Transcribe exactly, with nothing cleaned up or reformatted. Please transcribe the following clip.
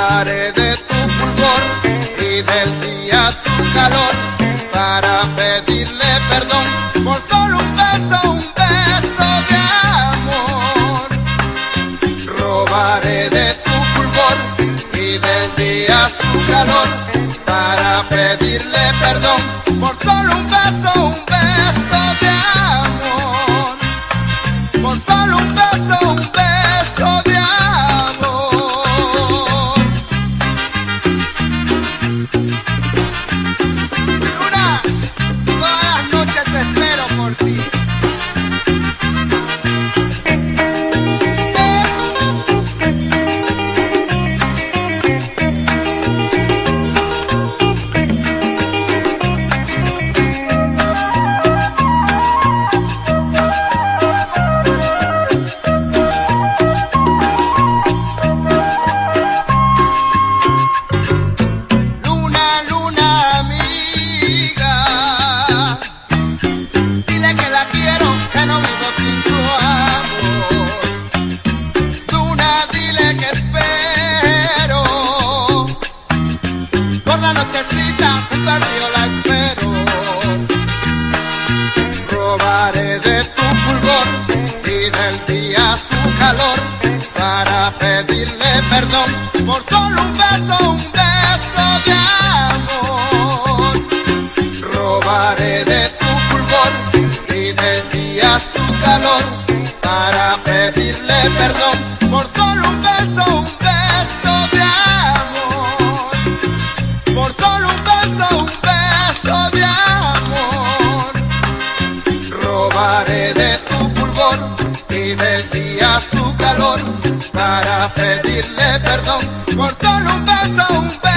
Robaré de tu fulgor y del día su calor para pedirle perdón por solo un beso, un beso de amor. Robaré de tu fulgor y del día su calor para pedirle perdón por solo un beso, un beso de amor. Por solo un beso, un beso de amor. Luna, todas las noches te espero por ti. Robaré de tu fulgor y del día su calor para pedirle perdón por solo un beso, un beso de amor. Robaré de tu fulgor y del día su calor para pedirle perdón por solo un beso, un beso de amor. Por solo un beso, un beso de amor. Robaré de tu fulgor y del día su calor para pedirle perdón por solo un beso, un beso.